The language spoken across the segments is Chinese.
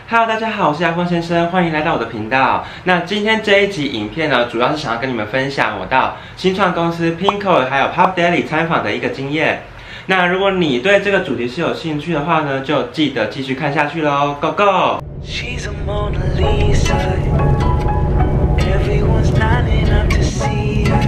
Hello， 大家好，我是亚峰先生，欢迎来到我的频道。那今天这一集影片呢，主要是想要跟你们分享我到新创公司 Pinkoi 还有 Pop Daily 参访的一个经验。那如果你对这个主题是有兴趣的话呢，就记得继续看下去喽 ，Go Go！ She's a Mona Lisa. Everyone's lining up to see her.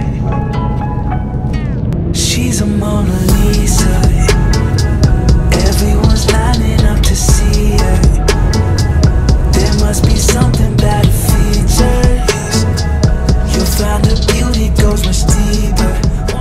She's a Mona Lisa. Everyone's lining up to see her. There must be something about her features. You'll find her beauty goes much deeper.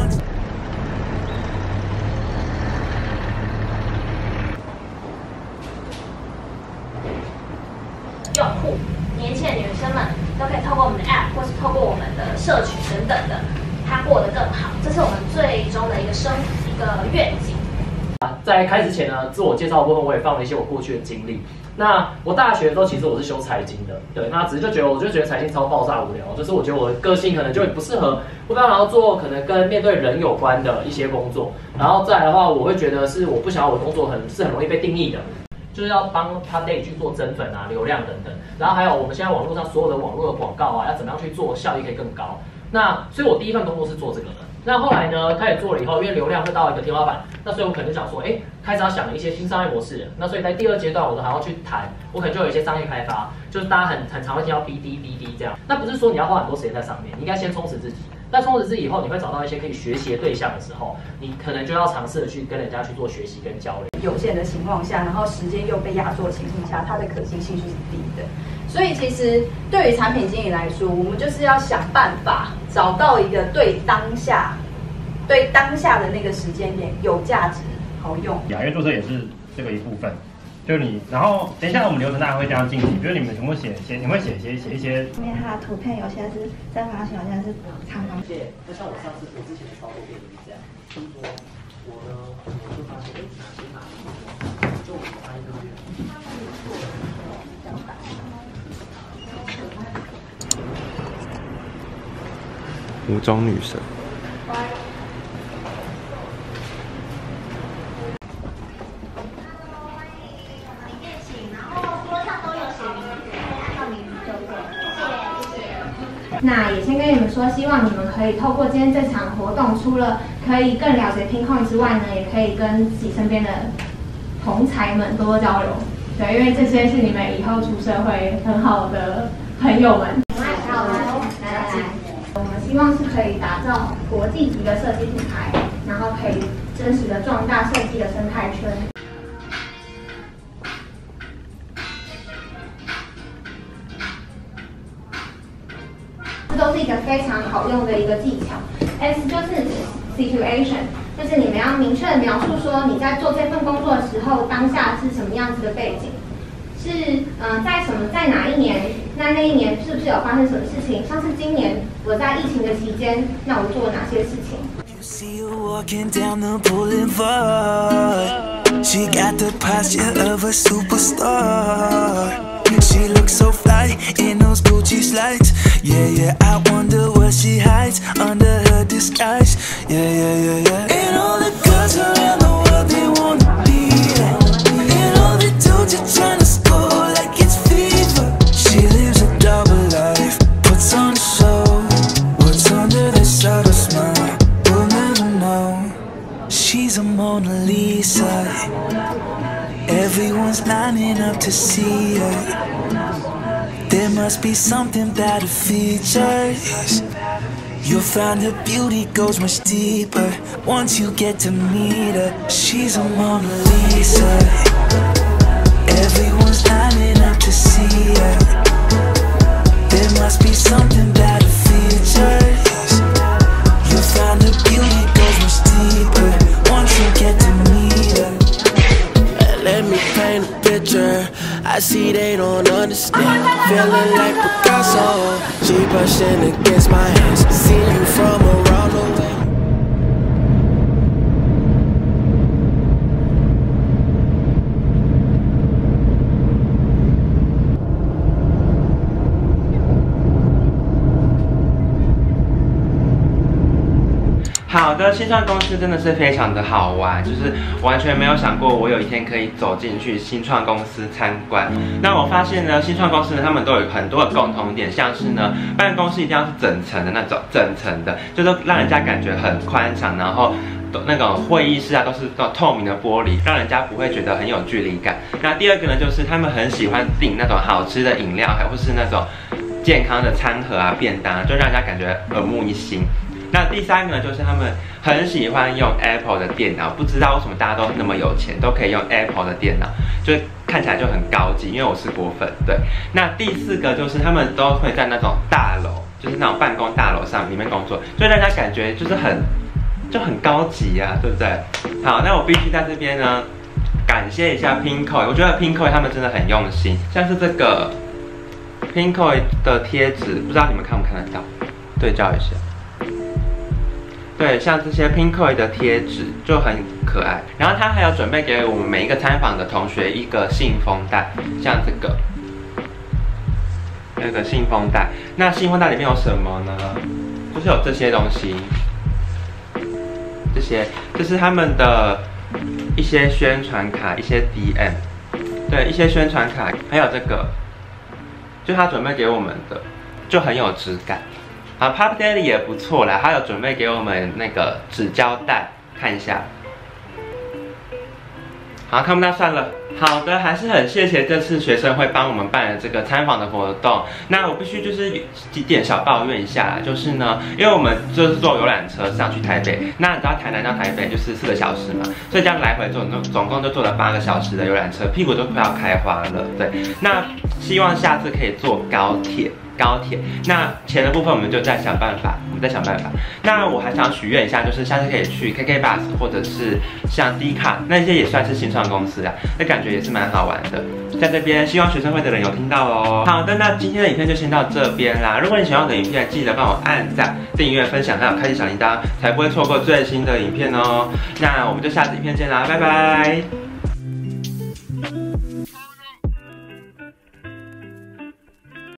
用户、年轻的女生们都可以透过我们的 App 或是透过我们的社群等等的，她过得更好，这是我们最终的一个愿景。 在开始前呢，自我介绍的部分我也放了一些我过去的经历。那我大学的时候，其实我是修财经的，对，那只是我就觉得财经超爆炸无聊，就是我觉得我的个性可能就不适合，不想要做可能跟面对人有关的一些工作。然后再来的话，我会觉得是我不想要我的工作很容易被定义的。就是要帮他 day 去做增粉啊、流量等等，然后还有我们现在网络上所有的网络的广告啊，要怎么样去做效益可以更高。那所以我第一份工作是做这个的。那后来呢，开始做了以后，因为流量会到一个天花板，那所以我可能就想说，开始要想一些新商业模式。那所以在第二阶段，我都还要去谈，我可能就有一些商业开发，就是大家很常会听到 BD 这样。那不是说你要花很多时间在上面，你应该先充实自己。那充实自己以后，你会找到一些可以学习的对象的时候，你可能就要尝试的去跟人家去做学习跟交流。 有限的情况下，然后时间又被压缩的情况下，它的可行性是低的。所以其实对于产品经理来说，我们就是要想办法找到一个对当下的那个时间点有价值、好用。 因为做这也是这个一部分。就你，然后等一下我们流程大概会这样进行，比如你们全部写一些，你会写一些。 因为它的图片有些是正方形，有些是长方形。 那像我上次我之前的操作变成这样，就是说我就发现哪里就我发一个月。 湖中女神。 那也先跟你们说，希望你们可以透过今天这场活动，除了可以更了解 Pinkoi 之外呢，也可以跟自己身边的同才们多交流。对，因为这些是你们以后出社会很好的朋友们。来，我们希望是可以打造国际级的设计品牌，然后可以真实的壮大设计的生态圈。这都是一个非常好用的一个技巧。S 就是 situation， 就是你们要明确的描述说你在做这份工作的时候，当下是什么样子的背景，是在哪一年，那一年是不是有发生什么事情？像是今年我在疫情的期间，那我做了哪些事情？ She looks so fly in those Gucci slides. Yeah, I wonder what she hides under her disguise. Yeah. And all the girls around the world, they wanna be her. And all the dudes are trying to score like it's fever. She lives a double life, puts on a show. What's under the subtle smile, we'll never know. She's a Mona Lisa. Everyone's lining up to see her. There must be something about her features. You'll find her beauty goes much deeper once you get to meet her. She's a Mona Lisa. Everyone's lining up to see her. There must be something about her features. You'll find her beauty goes much deeper once you get to meet her. Let me paint a picture. I see they don't understand. Feeling like Picasso. She brushing against my hands. See you from around the way. 好的，新创公司真的是非常的好玩，就是完全没有想过我有一天可以走进去新创公司参观。那我发现呢，新创公司呢，他们都有很多的共同点，像是呢，办公室一定要是整层的那种，整层的，就是让人家感觉很宽敞，然后那种会议室啊都是那种透明的玻璃，让人家不会觉得很有距离感。那第二个呢，就是他们很喜欢订那种好吃的饮料，还或是那种健康的餐盒啊、便当，就让人家感觉耳目一新。那第三个呢，就是他们很喜欢用 Apple 的电脑，不知道为什么大家都那么有钱，都可以用 Apple 的电脑，就是看起来就很高级，因为我是果粉。对，那第四个就是他们都会在那种大楼，就是那种办公大楼上里面工作，所以让人家感觉就是很高级啊，对不对？好，那我必须在这边呢感谢一下 Pinkoi， 我觉得 Pinkoi 他们真的很用心，像是这个 Pinkoi 的贴纸，不知道你们看不看得到？对照一下。对，像这些 Pinkoi 的贴纸就很可爱，然后他还有准备给我们每一个参访的同学一个信封袋，像这个那个信封袋。那信封袋里面有什么呢？就是有这些东西，这是他们的一些宣传卡，一些 DM， 对，一些宣传卡，还有这个，就他准备给我们的，就很有质感。啊 ，Pop Daily 也不错啦，他有准备给我们那个纸胶带，看一下。好，看不到算了。好的，还是很谢谢这次学生会帮我们办的这个参访的活动。那我必须就是几点小抱怨一下啦，就是呢，因为我们就是坐游览车上去台北，那你知道台南到台北就是4个小时嘛，所以这样来回总共就坐了8个小时的游览车，屁股都快要开花了。对，那希望下次可以坐高铁。那钱的部分我们就再想办法，那我还想许愿一下，就是下次可以去 KKBus 或者是像 D 卡那些也算是新创公司啊，那感觉也是蛮好玩的。在这边希望学生会的人有听到哦。好的，那今天的影片就先到这边啦。如果你喜欢我的影片，记得帮我按赞、订阅、分享，还有开启小铃铛，才不会错过最新的影片哦。那我们就下次影片见啦，拜拜。